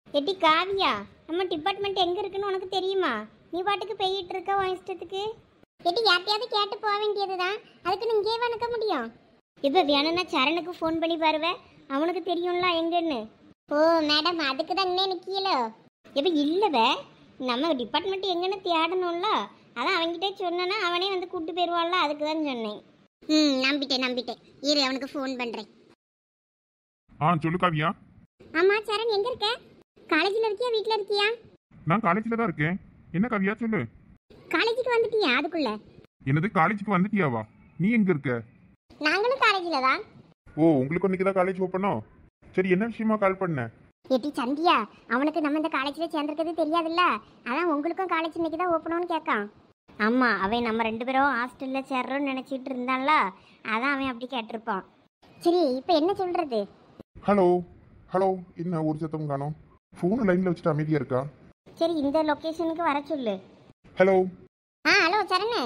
எட்டி காவியா, நம்ம டிபார்ட்மெண்ட் எங்கே இருக்குன்னு உனக்கு தெரியுமா? நீ பாட்டுக்கு போயிட்டு இருக்க உன் இஷ்டத்துக்கு. எட்டி யார்ட்டையாவது கேட்டு போக வேண்டியது தான், அதுக்கு இங்கே நிற்க முடியும். இப்போ வேணும்னா சரணுக்கு ஃபோன் பண்ணி பாருவேன், அவனுக்கு தெரியும்ல எங்கன்னு. ஓ மேடம், அதுக்கு தான் இன்னே நிற்கல. இப்போ இல்லைவே, நம்ம டிபார்ட்மெண்ட் எங்கன்னு தேடணும்ல, அதான் அவன்கிட்ட சொன்னேன்னா அவனே வந்து கூப்பிட்டு போயிடுவான்ல, அதுக்கு தான் சொன்னேன். நம்பிட்டேன். இரு, அவனுக்கு ஃபோன் பண்ணுறேன். சொல்லு காவியா. ஆமாம் சரண், எங்கே இருக்க? காலேஜில் இருக்கியா வீட்டில் இருக்கியா? நான் காலேஜில் தான் இருக்கேன். என்ன காவியா சொல்லு. காலேஜுக்கு வந்துட்டியா? அதுக்குள்ள என்னது காலேஜுக்கு வந்துட்டியாவா? நீ எங்க இருக்க? நாங்களும் காலேஜில் தான். ஓ, உங்களுக்கு இன்னைக்கு தான் காலேஜ் ஓப்பனோ? சரி, என்ன விஷயமா கால் பண்ண? ஏட்டி சந்தியா, அவனுக்கு நம்ம இந்த காலேஜில் சேர்ந்துருக்கிறது தெரியாதுல்ல, அதான் உங்களுக்கும் காலேஜ் இன்னைக்கு தான் ஓப்பனோன்னு கேட்கான். ஆமாம், அவன் நம்ம 2 பேரும் ஹாஸ்டலில் சேர்றோன்னு நினச்சிட்டு இருந்தான்ல, அதான் அவன் அப்படி கேட்டிருப்பான். சரி, இப்போ என்ன சொல்கிறது? ஹலோ ஹலோ, என்ன ஒரு சத்தம் காணோம்? ஃபோனை லைனில் வச்சுட்டு அமைதியாக இருக்கா? சரி, இந்த லொக்கேஷனுக்கு வர சொல்லு. ஹலோ. ஹலோ சரணு.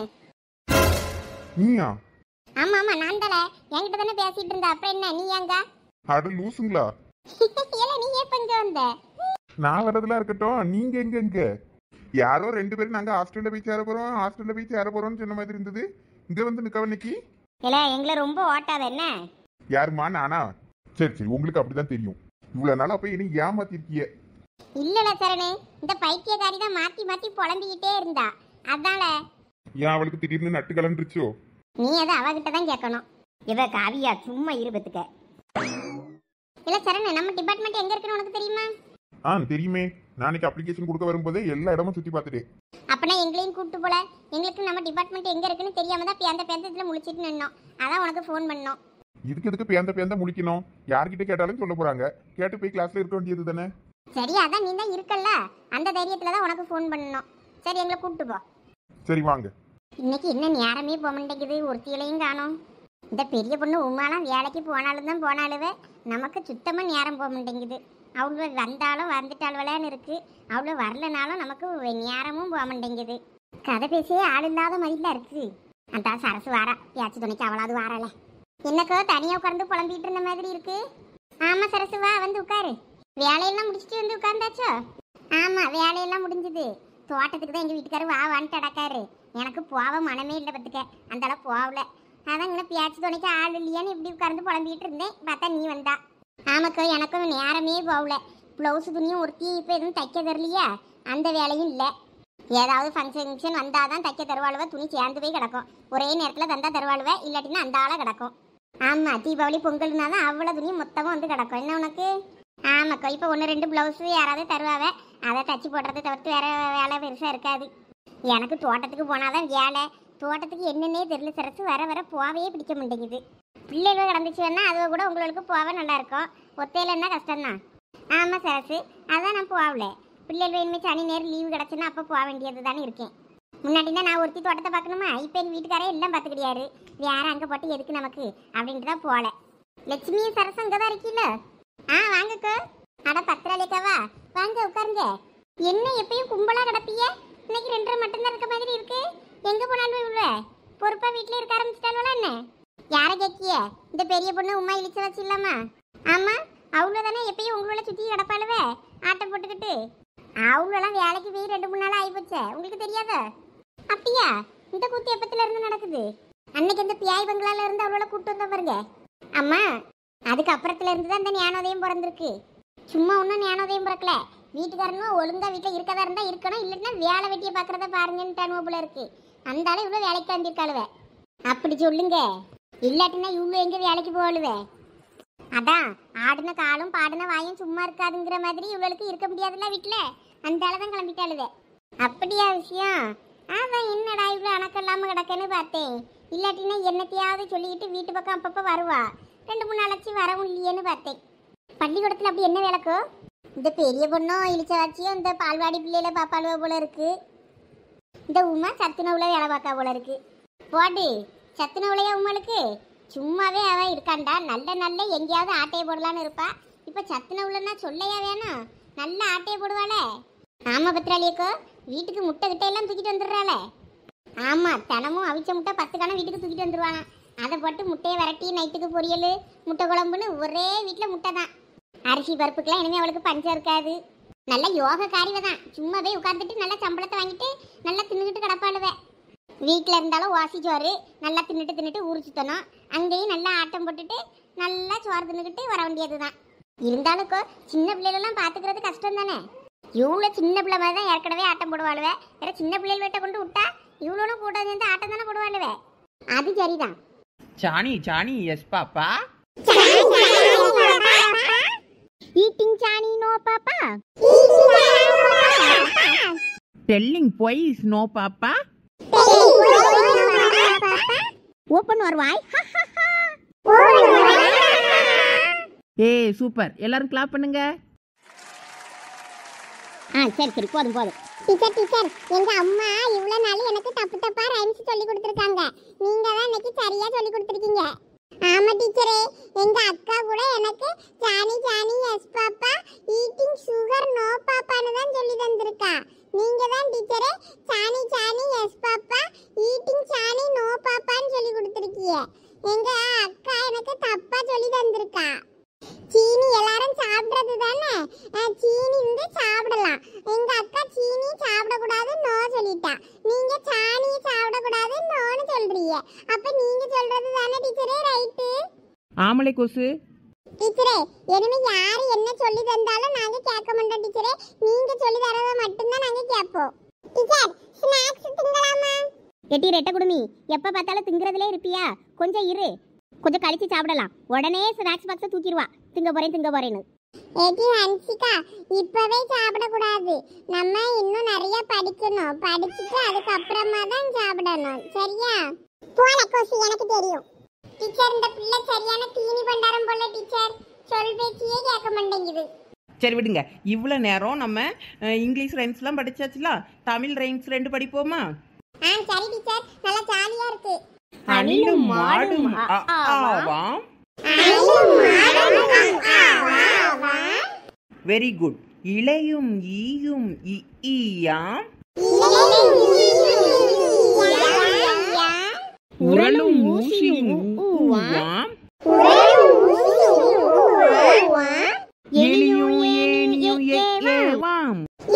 நீயா? ஆமாம், நான் தானே, என்கிட்ட தானே பேசிட்டு இருந்த. அப்புறம் என்ன, நீ எங்க? அட லூசுங்களா. இல்லை, நீ எப்போ இங்கே வந்த? நான் வரதெல்லாம் இருக்கட்டும், நீங்க எங்க? யாரோ 2 பேரும் நாங்க ஹாஸ்டல்ல போய் சேர போறோம்னு சொன்ன மாதிரி இருந்தது. இங்க வந்து நிக்க இன்னைக்கு. இல்லை, எங்களை ரொம்ப ஓட்டாத என்ன? யாருமா? நானா? சரி, உங்களுக்கு அப்படிதான் தெரியும். இவ்வளவு நாளா போய் என்ன ஏமாத்திருக்கிய? இல்ல சரணு, இந்த பைத்தியக்காரி தான் மாத்தி புலம்பிக்கிட்டே இருந்தா, அதால. ஏன் அவளுக்கு திடீர்னு நட்டு கலண்டுருச்சோ? நீ அதை அவகிட்ட தான் கேட்கணும். இவ காவியா சும்மா இருபத்துக்க. இல்ல சரணு, நம்ம டிபார்ட்மெண்ட் எங்க இருக்குன்னு உனக்கு தெரியுமா? தெரியுமே. நாளைக்கு அப்ளிகேஷன் கொடுக்க வரும்போதே எல்லா இடமும் சுத்தி பார்த்துட்டேன். அப்பனா எங்களையும் கூப்பிட்டு போல. எங்களுக்கு நம்ம டிபார்ட்மெண்ட் எங்க இருக்குன்னு தெரியாம தான் பேந்தத்துல முழிச்சிட்டு நின்னோம். அதான் உனக்கு ஃபோன் பண்ணோம். இதுக்கு எதுக்கு பேந்த முழிக்கணும்? யார்கிட்ட கேட்டாலும் சொல்ல போறாங்க. கேட்டு போய் கிளாஸ்ல இருக்க வேண்டியது தானே. சரி, அதான் நீ தான் இருக்கல்ல, அந்த தைரியத்துல தான் உனக்கு ஃபோன் பண்ணணும். சரி, எங்களை கூப்பிட்டு போ. சரி வாங்க. இன்னைக்கு என்ன நேரமே போக மாட்டேங்குது, ஒருத்தியிலையும் காணோம். இந்த பெரிய பொண்ணு உமாலாம் வேலைக்கு போனாலும் தான் போனாலுவே, நமக்கு சுத்தமாக நேரம் போக மாட்டேங்குது. அவ்வளோ வந்தாலும் வந்துட்டாள்வலான்னு இருக்கு, அவ்வளோ வரலனாலும் நமக்கு நேரமும் போக மாட்டேங்குது. கதை பேசியே ஆள் இல்லாத மாதிரி தான் இருக்கு. அந்த சரசு வாரா, பேச்சு துணைக்கு அவளாவது வாரால. என்னக்கோ தனியாக உட்கார்ந்து புலம்பிட்டு இருந்த மாதிரி இருக்கு. ஆமாம் சரசு, வா வந்து உட்காரு. வேலையெல்லாம் முடிச்சுட்டு வந்து உட்கார்ந்தாச்சோ? ஆமாம், வேலையெல்லாம் முடிஞ்சுது. தோட்டத்துக்கு தான் எங்கள் வீட்டுக்காரர் வான்ட்டு அடக்காரு. எனக்கு போக மனமே இல்லை பத்துக்க, அந்தளவு போகல. அதான் இங்கே பேச்சு துணைக்கு ஆள் இல்லையான்னு இப்படி உட்கார்ந்து புலம்பிட்டு இருந்தேன். பார்த்தா நீ வந்தா. ஆமாக்கா, எனக்கும் நேரமே போகல. ப்ளவுஸ் துணியும் ஒருத்தி இப்போ எதுவும் தைக்க தரலையா, அந்த வேலையும் இல்லை. ஏதாவது ஃபங்க்ஷன் வந்தால் தான் தைக்க தருவாளுவ. துணி சேர்ந்து போய் கிடக்கும். ஒரே நேரத்தில் தந்தா தருவாளுவ, இல்லாட்டினா அந்த ஆளாக கிடக்கும். ஆமாம், தீபாவளி பொங்கல்னா தான் அவ்வளோ துணியும் மொத்தமாக வந்து கிடக்கும். என்ன உனக்கு? ஆமாக்கா, இப்போ 1-2 ப்ளவுஸு யாராவது தருவாவே, அதை தச்சு போடுறதை தவிர்த்து வேற வேலை பெருசாக இருக்காது. எனக்கு தோட்டத்துக்கு போனாதான் வேலை. தோட்டத்துக்கு என்னன்னே தெரியல சரசு, வர போவே பிடிக்க மாட்டேங்குது. பிள்ளைகள் கிடந்துச்சுன்னா அது கூட உங்களுக்கு போக நல்லா இருக்கும். ஒத்தையிலன்னா கஷ்டம்தான். ஆமாம் சரசு, அதான் நான் போகல. பிள்ளைகள் வேணுமே சனி நேரம் லீவு கிடச்சுன்னா அப்போ போக வேண்டியது தானே இருக்கேன். முன்னாடினா நான் ஒருத்தி தோட்டத்தை பார்க்கணுமா, இப்போ எங்கள் வீட்டுக்காரே எல்லாம் பார்த்துக்கிட்டியாரு. வேற அங்கே போட்டு எதுக்கு நமக்கு அப்படின்ட்டு தான் போகல. லட்சுமியும் சரசு அங்கே தான் இருக்கீல்ல? வாங்கக்கோ. அட பத்திராளிக்காவா, வாங்க உட்காருங்க. என்ன எப்பயும் கும்பலாக கிடப்பிய? இன்னைக்கு 2 மட்டும்தான் இருக்க மாதிரி இருக்கு. எங்கே போனாலும் இவ்வளோ பொறுப்பா வீட்டில் இருக்க ஆரம்பிச்சிட்டாலும் என்ன? யாரை கேட்கிய? இந்த பெரிய பொண்ணு உமா இழிச்ச வச்சு இல்லாமா? ஆமாம், அவ்வளோதானே எப்பயும் உங்களோட சுற்றி கிடப்பாளுவே ஆட்டை போட்டுக்கிட்டு. அவ்வளோலாம் வேலைக்கு போய் 2-3 நாள் ஆகிப்போச்சே, உங்களுக்கு தெரியாத? அப்படியா? இந்த கூத்து எப்பத்துல இருந்து நடக்குது? அன்னைக்கு இந்த பியாய் பங்களால இருந்து அவ்வளோ கூட்டு வந்த பாருங்க. அம்மா, அதுக்கு அப்புறத்துல இருந்து தான் இந்த ஞானோதயம் பிறந்திருக்கு. சும்மா ஒன்றும் ஞானோதயம் பிறக்கல. வீட்டுக்காரனும் ஒழுங்கா வீட்டில் இருக்கதா இருந்தால் இருக்கணும், இல்லைன்னா வேலை வெட்டியை பார்க்குறத பாருங்கன்னு போல இருக்கு. அந்த ஆளு இவ்வளோ வேலைக்கு வந்திருக்காளுவே. அப்படி சொல்லுங்க, இல்லாட்டினா இவ்வளோ எங்கே வேலைக்கு போகலுவே. அதான் ஆடின காலும் பாடின வாயும் சும்மா இருக்காதுங்கிற மாதிரி இவ்வளோக்கு இருக்க முடியாதுல்ல வீட்டில், அந்த ஆளை தான் கிளம்பிட்டாளுவே. அப்படியா விஷயம்? அதான் என்னடா இவ்வளோ அணக்கம் கிடக்குன்னு பார்த்தேன். இல்லாட்டினா என்னத்தையாவது சொல்லிக்கிட்டு வீட்டு பக்கம் அப்பப்போ வருவா. 2-3 நாளாச்சு வரவும் இல்லையேன்னு பார்த்தேன். பள்ளிக்கூடத்தில் அப்படி என்ன வேலைக்கோ? இந்த பெரிய பொண்ணும் இழிச்ச வச்சியும் இந்த பால்வாடி பிள்ளையில பாப்பாளுவ போல இருக்கு. இந்த உமா சத்துணவுல வேலை பார்க்கா போல இருக்கு. போடு, சத்துணவுலையா உமாளுக்கு? சும்மாவே அவ இருக்காண்டா, நல்ல எங்கேயாவது ஆட்டையை போடலான்னு இருப்பா. இப்போ சத்துணவுலன்னா சொல்லையா வேணும், நல்ல ஆட்டையை போடுவாளே. ஆமாம் பத்திராளியக்கோ, வீட்டுக்கு முட்டை கிட்ட எல்லாம் தூக்கிட்டு வந்துடுறாளே. ஆமாம், தினமும் அவிச்ச முட்டை 10 கணம் வீட்டுக்கு தூக்கிட்டு வந்துடுவாங்க. அதை போட்டு முட்டையை விரட்டி நைட்டுக்கு பொரியல் முட்டை குழம்புன்னு ஒரே வீட்டில் முட்டை தான். அரிசி பருப்புக்கெல்லாம் இனிமேல் அவளுக்கு பஞ்சம் இருக்காது. நல்ல யோகக்காரிவ தான். சும்மாவே உட்காந்துட்டு நல்லா சம்பளத்தை வாங்கிட்டு நல்லா தின்னுக்கிட்டு கிடப்பாளுவ. வீட்டில் இருந்தாலும் வாசி சோறு நல்லா தின்னுட்டு ஊரு சுத்தணும். அங்கேயும் நல்லா ஆட்டம் போட்டுட்டு நல்லா சோறு தின்னுக்கிட்டு வர வேண்டியது தான். இருந்தாலுக்கோ சின்ன பிள்ளைகளெல்லாம் பார்த்துக்கிறது கஷ்டம் தானே. இவ்வளோ சின்ன பிள்ளை மாதிரி தான் ஏற்கனவே ஆட்டம் போடுவாளுவ. வேற சின்ன பிள்ளைகள் வீட்டை கொண்டு விட்டா இவ்வளோன்னு கூட்டம் சேர்ந்து ஆட்டம் தானே போடுவாளுவ. அது சரிதான். Johnny, Johnny, yes, Papa. Eating Johnny, no Papa. Telling boys, no, Papa. Open your வாய். Hey, super. எல்லாரும் கிளாப் பண்ணுங்க. சரி போதும். டீச்சர் எங்க அம்மா இவ்வளவு நாள் எனக்கு தப்பா ரைம்ஸ் சொல்லி கொடுத்துருக்காங்க. நீங்க தான் இன்னைக்கு சரியா சொல்லி கொடுத்துருக்கீங்க. ஆமா டீச்சரே, எங்க அக்கா கூட எனக்கு Johnny yes papa eating sugar no பாப்பான்னு தான் சொல்லி தந்திருக்கா. நீங்க தான் டீச்சரே Johnny yes papa eating Johnny no பாப்பான்னு சொல்லி கொடுத்துருக்கீங்க. எங்க அக்கா எனக்கு தப்பா சொல்லி தந்திருக்கா. சீனி எல்லாரும் சாப்பிடுறது தானே, சீனி இருந்து சாப்பிடலாம். எங்க அக்கா சீனி சாப்பிடக்கூடாது நோ சொல்லிட்டா. நீங்க சாணி சாப்பிடக்கூடாது நோன்னு சொல்றீங்க. அப்ப நீங்க சொல்றது தானே டீச்சரே ரைட்டு? ஆமலை கொசு. டீச்சரே இனிமே யாரு என்ன சொல்லி தந்தாலும் நாங்க கேட்க மாட்டோம் டீச்சரே. நீங்க சொல்லி தரத மட்டும்தான் நாங்க கேட்போம். டீச்சர் ஸ்நாக்ஸ் திங்கலாமா? எட்டி ரெட்ட குடுமி, எப்ப பார்த்தாலும் திங்கறதுலே இருப்பியா? கொஞ்சம் இரு, கொஞ்சம் கழிச்சு சாப்பிடலாம். உடனே ஸ்நாக்ஸ் பாக்ஸை தூக்கிடுவா திங்க போறேன்னு. ஏடி ஹன்சிகா, இப்பவே சாப்பிடக்கூடாது. நம்ம இன்னும் நிறைய படிக்கணும். படிச்சுட்டு அதுக்கப்புறமா தான் சாப்பிடணும், சரியா? போல கோசி, எனக்கு தெரியும். டீச்சர் இந்த பிள்ளை சரியான தீனி பண்டாரம் போல டீச்சர். சொல் பேச்சியே கேட்க மாட்டேங்குது. சரி விடுங்க. இவ்வளோ நேரம் நம்ம இங்கிலீஷ் ரைம்ஸ்லாம் படிச்சாச்சுல, தமிழ் ரைம்ஸ் 2 படிப்போமா? சரி டீச்சர், நல்லா ஜாலியா இருக்கு. அணிலும் மாடும் ஆவாம். Very good. இளையும் ஈயும் ஈயாம். உரலும் ஊசியும் ஊவாம். எலியும் ஏனியும் ஏவாம்.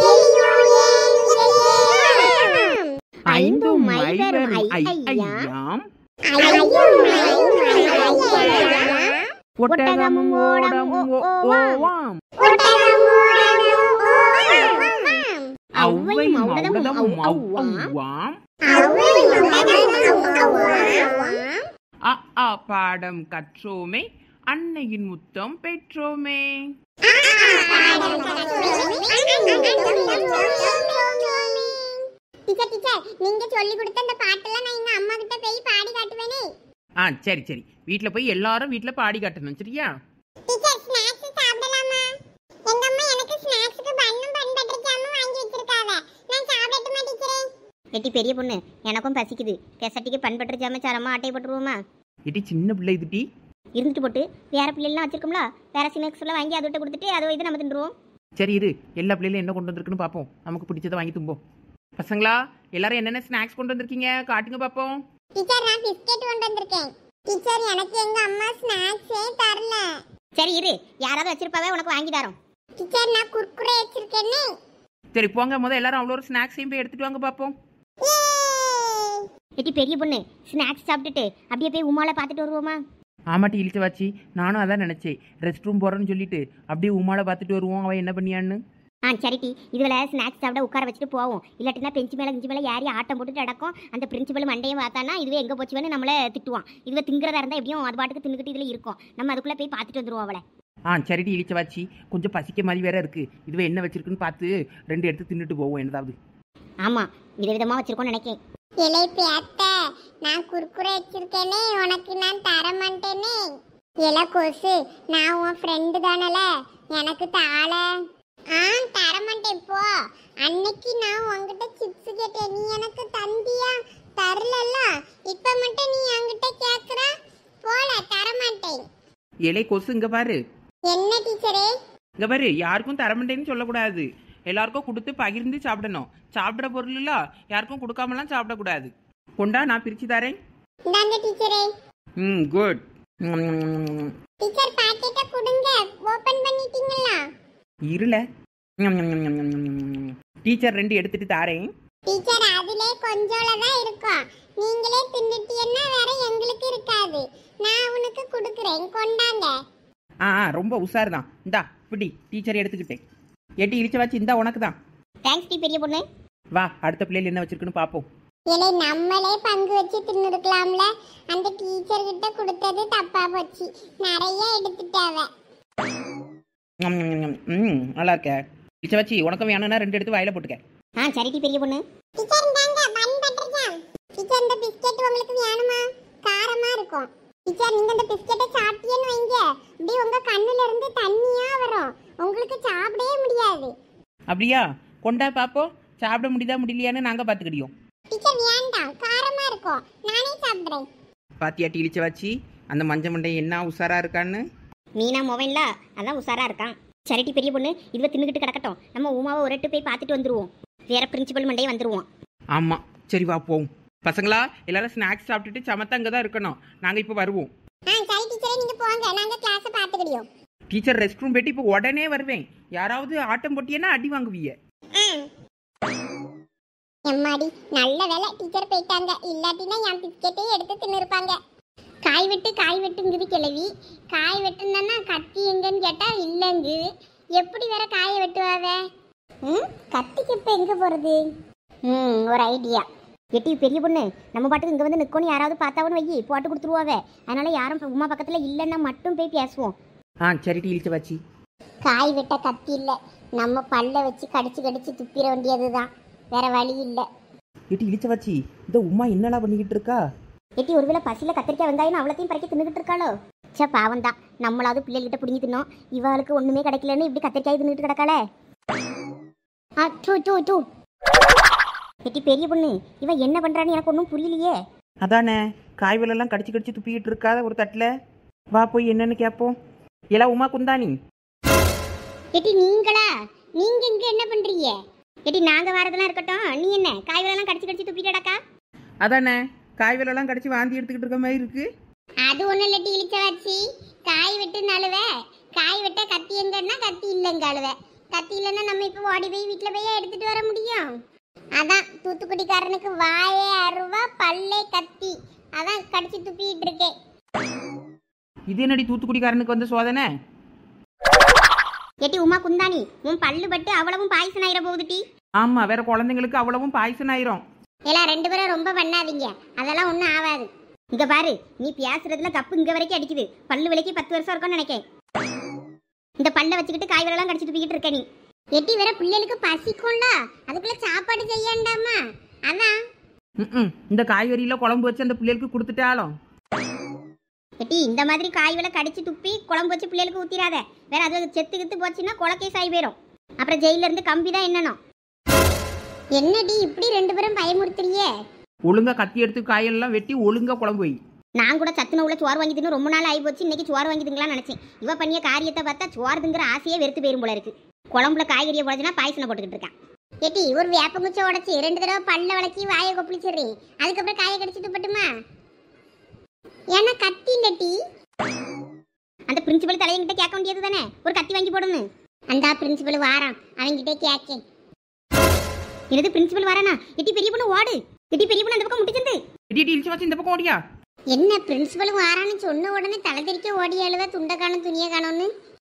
ஐந்தும் ஐவரும் ஐயாம். ஒட்டகமும் ஓடமும் ஓவாம். ஔவையும் ஔடதமும் ஔவாம். அ பாடம் கற்றோமே, அன்னையின் முத்தம் பெற்றோமே. டீச்சர் நீங்க சொல்லி கொடுத்த அந்த பாட்டெல்லாம் நான் எங்க அம்மா கிட்ட போய் பாடி காட்டுவேனே. சரி வீட்ல போய் எல்லாரும் வீட்ல பாடி காட்டணும், சரியா? டீச்சர் ஸ்நாக்ஸ் சாப்பிடலாமா? எங்க அம்மா எனக்கு ஸ்நாக்ஸ்க்கு பன்னும் பன் பட்டர் ஜாமும் வாங்கி வச்சிருக்காங்க. நான் சாப்பிடட்டுமா டீச்சரே? எட்டி பெரிய பொண்ணு, எனக்கும் பசிக்குது. கேசட்டிக்கு பன் பட்டர் ஜாம சரமா ஆட்டை போட்டுருவோமா? எட்டி சின்ன பிள்ளை இதுட்டி இருந்துட்டு போட்டு வேற பிள்ளைலாம் வச்சிருக்கோம்ல, வேற ஸ்நாக்ஸ் எல்லாம் வாங்கி அதோட கொடுத்துட்டு அதை இது நம்ம தின்றுவோம். சரி இரு, எல்லா பிள்ளைகளும் என்ன கொண்டு வந்திருக்குன்னு பார்ப்போம். நமக்கு பிடிச்சதை வாங்கி தும்போம். பசங்களா, எல்லாரும் என்னென்ன ஸ்நாக்ஸ் கொண்டு வந்திருக்கீங்க காட்டுங்க பார்ப்போம். டீச்சர் நான் பிஸ்கட் கொண்டு வந்திருக்கேன். டீச்சர் எனக்கு எங்க அம்மா ஸ்நாக்ஸே தரல. சரி இரு, யாராவது வச்சிருப்பாவே உனக்கு வாங்கி தரோம். டீச்சர் நான் குர்குரே வச்சிருக்கேனே. சரி போங்க, முதல்ல எல்லாரும் அவ்வளோ ஒரு ஸ்நாக்ஸையும் போய் எடுத்துட்டு வாங்க பார்ப்போம். எட்டி பெரிய பொண்ணு, ஸ்நாக்ஸ் சாப்பிட்டுட்டு அப்படியே போய் உமால பார்த்துட்டு வருவோமா? ஆமாட்டி இழுத்து வாச்சி, நானும் அதான் நினச்சேன். ரெஸ்ட் ரூம் போகிறேன்னு சொல்லிட்டு அப்படியே உமால பார்த்துட்டு வருவோம், அவன் என்ன பண்ணியான்னு. சரிட்டி, இதில் ஸ்நாக்ஸ் சாப்பிட உட்கார வச்சுட்டு போவோம். இல்லாட்டினா பெஞ்சு மேலே ஏறி ஆட்டம் போட்டுட்டு நடக்கும். அந்த பிரின்சிபல் மண்டையும் பார்த்தானா இதுவே எங்கே போச்சுன்னு நம்மளை திட்டுவான். இதுவே திங்கிறதா இருந்தால் எப்படியும் அது பாட்டுக்கு தின்னுக்கிட்டு இதில் இருக்கும். நம்ம அதுக்குள்ளே போய் பார்த்துட்டு வந்துடுவோம் அவளை. சரிட்டி இழிச்ச வாச்சி, கொஞ்சம் பசிக்க மாதிரி வேற இருக்கு. இதுவே என்ன வச்சிருக்குன்னு பார்த்து 2 எடுத்து தின்னுட்டு போவோம். என்னதாவது ஆமாம், விதவிதமாக வச்சிருக்கோன்னு நினைக்கேன். இலை பேத்த, நான் குர்குரே வச்சிருக்கேனே, உனக்கு நான் தர மாட்டேனே. இலை கொசு, நான் உன் ஃப்ரெண்டு தானல, எனக்கு தாள. தர மாட்டேன் போ. அன்னைக்கு நான் உன்கிட்ட சிப்ஸ் கேட்டேன், நீ எனக்கு தந்தியா? தரலல்ல, இப்ப மட்டும் நீ என்கிட்ட கேக்குற. போல, தர மாட்டேன். இலை கொசு, இங்க பாரு. என்ன டீச்சரே? இங்க பாரு, யாருக்கும் தரமாட்டேன்னு சொல்லக்கூடாது. எல்லாருக்கும் கொடுத்து பகிர்ந்து சாப்பிடணும். சாப்பிட்ற பொருள் யாருக்கும் கொடுக்காமலாம் சாப்பிடக்கூடாது. கொண்டா, நான் பிரிச்சு தரேன். இந்தாங்க டீச்சரே. குட். டீச்சர் பாக்கெட்ட கொடுங்க. ஓபன் பண்ணிட்டீங்களா? இருல டீச்சர் 2 எடுத்துட்டு தாரேன். டீச்சர் அதிலே கொஞ்சோல தான் இருக்கும். நீங்களே தின்னுட்டீங்கன்னா வேற எங்களுக்கு இருக்காது. நான் உனக்கு கொடுக்குறேன், கொண்டாங்க. ரொம்ப உஷார் தான். இந்தா பிடி, டீச்சர் எடுத்துக்கிட்டேன். எட்டி இழிச்ச வச்சு இந்தா உனக்கு தான். தேங்க்ஸ் டி பெரிய பொண்ணு. வா, அடுத்த பிள்ளைகள் என்ன வச்சிருக்குன்னு பார்ப்போம். இல்லை நம்மளே பங்கு வச்சு தின்னுருக்கலாம்ல. அந்த டீச்சர் கிட்ட கொடுத்தது தப்பா போச்சு. நிறைய எடுத்துட்டாவ. நல்லா இருக்க. இழிச்ச வச்சு உனக்கும் வேணும்னா 2 எடுத்து வாயில போட்டுக்க. சரி டி பெரிய பொண்ணு. டீச்சர் இந்தாங்க பன் பட்டர் ஜாம். டீச்சர் இந்த பிஸ்கட் உங்களுக்கு வேணுமா? காரமா இருக்கும். டீச்சர் நீங்க இந்த பிஸ்கட்டை சாப்பிட்டீங்கன்னு வைங்க, அப்படியே உங்க கண்ணுல இருந்து தண்ணியா வரும். உங்களுக்கு சாப்பிடவே முடியாது. அப்படியா? கொண்டா பாப்போம். சாப்பிட முடியுதா முடியலையான்னு நாங்க பாத்துக்கிடியோம். டீச்சர் வேண்டாம், காரமா இருக்கும். நானே சாப்பிடுறேன். பாத்தியா இழிச்ச வச்சு அந்த மஞ்ச மண்டை என்ன உஷாரா இருக்கான்னு? மீனா மோவன்ல அதான் உஷாரா இருக்கான். சரிட்டி பெரிய பொண்ணு, இதுவ தின்னுக்கிட்டு கிடக்கட்டும். நம்ம உமாவை ஒரு எட்டு போய் பார்த்துட்டு வந்துருவோம். வேற பிரின்சிபல் மண்டையே வந்துருவோம். ஆமா, சரி வா போவோம். பசங்களா எல்லாரும் ஸ்நாக்ஸ் சாப்பிட்டுட்டு சமத்தா அங்கே தான் இருக்கணும். நாங்கள் இப்போ வருவோம். சரி டீச்சரே, நீங்க போங்க, நாங்க கிளாஸை பார்த்துக்கிடியோம். டீச்சர் ரெஸ்ட் ரூம் போயிட்டு இப்போ உடனே வருவேன். யாராவது ஆட்டம் போட்டியன்னா அடி வாங்குவீங்க. எம்மாடி நல்ல வேலை டீச்சர் போயிட்டாங்க. இல்லாட்டினா என் பிஸ்கெட்டே எடுத்து தின்னுருப்பாங்க. காய் வெட்டுங்குது கிளவி. காய் வெட்டுனா கத்தி எங்கன்னு கேட்டா இல்லைங்கு. எப்படி வேற காயை வெட்டுவாவே? கத்திக்கு இப்போ எங்க போறது? ஒரு ஐடியா. எட்டி பெரிய பொண்ணு, நம்ம பாட்டுக்கு இங்கே வந்து நிற்கணும். யாராவது பார்த்தாவன்னு வையி போட்டு கொடுத்துருவாவே. அதனால யாரும் உமா பக்கத்தில் இல்லைன்னா மட்டும் போய் பேசுவோம். சரி இழிச்ச வச்சு. காய் வெட்ட கத்தி இல்லை, நம்ம பல்ல வச்சு கடிச்சு துப்பிட வேண்டியது தான். வேற வழி இல்லை. எட்டி இழிச்ச வச்சு இந்த உமா என்னடா பண்ணிக்கிட்டு இருக்கா? எட்டி ஒருவேளை பசியில் கத்திரிக்காய் வெங்காயம் அவ்வளோத்தையும் பறக்க தின்னுக்கிட்டு இருக்காளோ? சே பாவம் தான். நம்மளாவது பிள்ளைகிட்ட பிடிங்கி தின்னோம். இவாளுக்கு ஒன்றுமே கிடைக்கலன்னு இப்படி கத்திரிக்காய் தின்னுக்கிட்டு கிடக்காளே. எட்டி பெரிய பொண்ணு, இவன் என்ன பண்றான்னு எனக்கு ஒன்றும் புரியலையே. அதானே காய்வெல்லாம் கடிச்சு துப்பிக்கிட்டு இருக்காத ஒரு தட்டில். வா போய் என்னன்னு கேட்போம். எல்லாம் உமா குந்தானி. எட்டி நீங்களா? நீங்க இங்க என்ன பண்றீங்க? எட்டி நாங்க வரதெல்லாம் இருக்கட்டும். நீ என்ன காய்வெல்லாம் கடிச்சு துப்பிட்டடாக்கா? அதானே காய்வெல்லாம் கடிச்சு வாந்தி எடுத்துக்கிட்டு இருக்க மாதிரி இருக்கு. அது ஒன்றும் இல்லட்டி இழிச்ச வச்சு. காய் வெட்டு நழுவ, காய் வெட்ட கத்தி எங்கன்னா கத்தி இல்லைங்க அழுவ. கத்தி இல்லைன்னா நம்ம இப்போ ஓடி போய் வீட்டில் போய் எடுத்துட்டு வர முடியும். அதான் தூத்துக்குடிக்காரனுக்கு வாயே அருவா பல்லே கத்தி. அதான் கடிச்சு துப்பிட்டு இருக்கேன். இது என்னடி தூத்துக்குடிக்காரனுக்கு வந்து சோதனை? எட்டி உமா குந்தானி, உன் பல்லு பட்டு அவ்வளவும் பாய்சன் ஆயிர போகுதுட்டி. ஆமா, வேற குழந்தைங்களுக்கு அவ்வளவும் பாய்சன் ஆயிரும். எல்லாம் 2 பேரும் ரொம்ப பண்ணாதீங்க, அதெல்லாம் ஒன்றும் ஆகாது. இங்க பாரு, நீ பேசுறதுல கப்பு இங்க வரைக்கும் அடிக்குது. பல்லு விலைக்கு 10 வருஷம் இருக்கும்னு நினைக்கேன். இந்த பல்ல வச்சுக்கிட்டு காய்கறிலாம் கடிச்சிட்டு போய்கிட்டு இருக்க நீ. எட்டி வேற பிள்ளைகளுக்கு பசிக்கும்ல, அதுக்குள்ள சாப்பாடு செய்யண்டாமா? அதான் இந்த காய்கறியில குழம்பு வச்சு அந்த பிள்ளைகளுக்கு கொடுத்துட்டாலும். எட்டி இந்த மாதிரி காய்களை கடிச்சு துப்பி குழம்பு வச்சு பிள்ளைகளுக்கு ஊத்திராத. வேற அது செத்து போச்சுன்னா கொலக்கேஸ் ஆகி போயிடும். அப்புறம் ஜெயில இருந்து கம்பி தான் என்னணும். என்னடி இப்படி 2 பேரும் பயமுறுத்துறியே? ஒழுங்கா கத்தி எடுத்து காயெல்லாம் வெட்டி ஒழுங்கா குழம்பு வை. நான் கூட சத்துண உள்ள சோறு வாங்கி தின்னு ரொம்ப நாள் ஆகி போச்சு. இன்னைக்கு சோறு வாங்கி திங்கலாம்னு நினைச்சேன். இவ பண்ணிய காரியத்தை பார்த்தா சோறு திங்கிற ஆசையே வெறுத்து போயிரும் போல இருக்கு. குழம்புல காய்கறியை போடுச்சுன்னா பாயசனை போட்டுக்கிட்டு இருக்கான். எட்டி ஒரு வேப்பங்குச்சை உடச்சி 2 தடவை பல்ல வளக்கி வாயை கொப்பளிச்சிடுறேன். அதுக்கப்புறம் காயை கடிச்சிட்டு போட்டுமா? ஏன்னா கத்தி இல்லட்டி. அந்த பிரின்சிபல் தலையங்கிட்ட கேட்க வேண்டியது தானே, ஒரு கத்தி வாங்கி போடணும். அந்த பிரின்சிபல் வாரான், அவங்கிட்டே கேட்கேன். என்னது பிரின்சிபல் வாரானா? எட்டி பெரிய பொண்ணு ஓடு. எட்டி பெரிய பொண்ணு அந்த பக்கம் முட்டிச்சந்து. எட்டி இழிச்சு வச்சு இந்த பக்கம் ஓடியா? என்ன பிரின்சிபல் வாரான்னு சொன்ன உடனே தலை தெரிக்க ஓடி அழுவ துண்டை காணும் துணியை காணும்னு.